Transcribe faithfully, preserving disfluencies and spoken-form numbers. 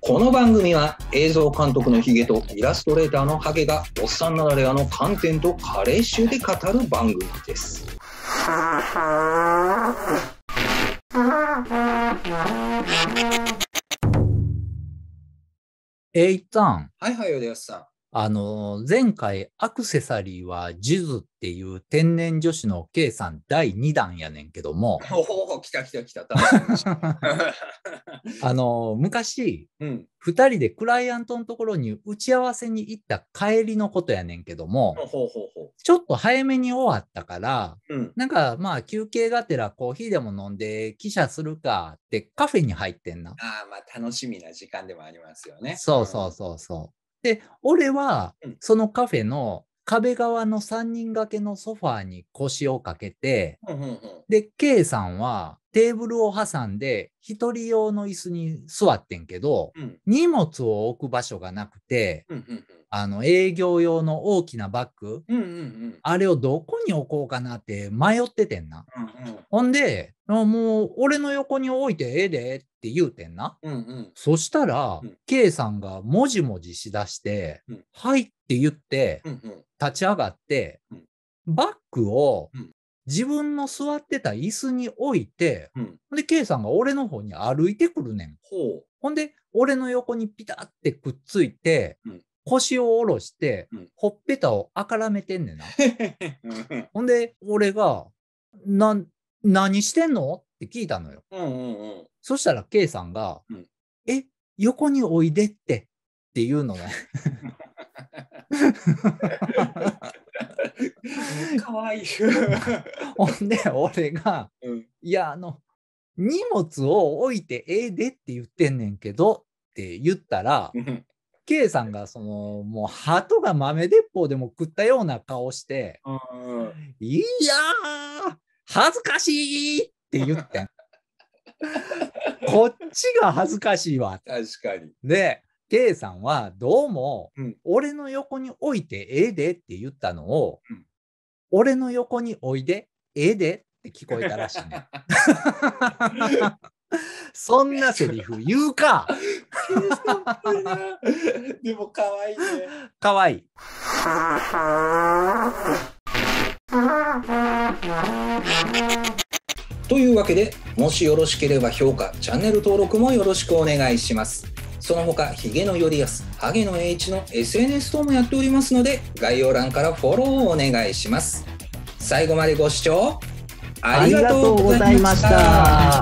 この番組は映像監督のヒゲとイラストレーターのハゲがおっさんならではの観点と加齢臭で語る番組です。 えー、いったん。 はいはい、おでやすさん。 あの、前回アクセサリーはジュズっていう天然女子の K さんだいにだんやねんけども。 おお、来た来た来た。 あの、昔、 うん、 ふたりでクライアントのところに打ち合わせに行った帰りのことやねんけども、 ほうほうほうほう、 ちょっと早めに終わったから、 うん、 なんかまあ休憩がてらコーヒーでも飲んで記者するかってカフェに入ってんな。 ああ、まあ楽しみな時間でもありますよね。 そうそうそうそう。で、俺はそのカフェの壁側のさんにん掛けのソファーに腰をかけて、 うんうんうん、 で、K さんはテーブルを挟んで一人用の椅子に座ってんけど、うん、荷物を置く場所がなくて、うんうんうん、あの営業用の大きなバッグ、うんうんうん、あれをどこに置こうかなって迷っててんな。うんうん、ほんで、もう俺の横に置いてええでって言うてんな。うんうん、そしたら、うん、K さんがもじもじしだして、うん、はいって言って、うんうん、立ち上がって、うん、バッグを自分の座ってた椅子に置いて、うん、で、K さんが俺の方に歩いてくるねん。ほう、ほんで、俺の横にピタってくっついて、うん、腰を下ろして、うん、ほっぺたをあからめてんねんな。ほんで、俺が、な、何してんのって聞いたのよ。うんうんうん、そしたら K さんが、うん、え、横においでってって言うのね。 かわいい。 ほんで、俺が、うん、いや、あの、荷物を置いてええでって言ってんねんけどって言ったら、K さんがそのもう鳩が豆鉄砲でも食ったような顔して、うん、いやー恥ずかしいって言ってん。こっちが恥ずかしいわ。 確かに。 で、K さんはどうも、うん、俺の横に置いてええでって言ったのを、うん、俺の横においでええでって聞こえたらしいね。そんなセリフ言うか。 でもかわいいね。 かわいい。 というわけで、もしよろしければ評価、チャンネル登録もよろしくお願いします。その他、ヒゲのよりやす、ハゲのエイチの エスエヌエス 等もやっておりますので、概要欄からフォローをお願いします。最後までご視聴ありがとうございました。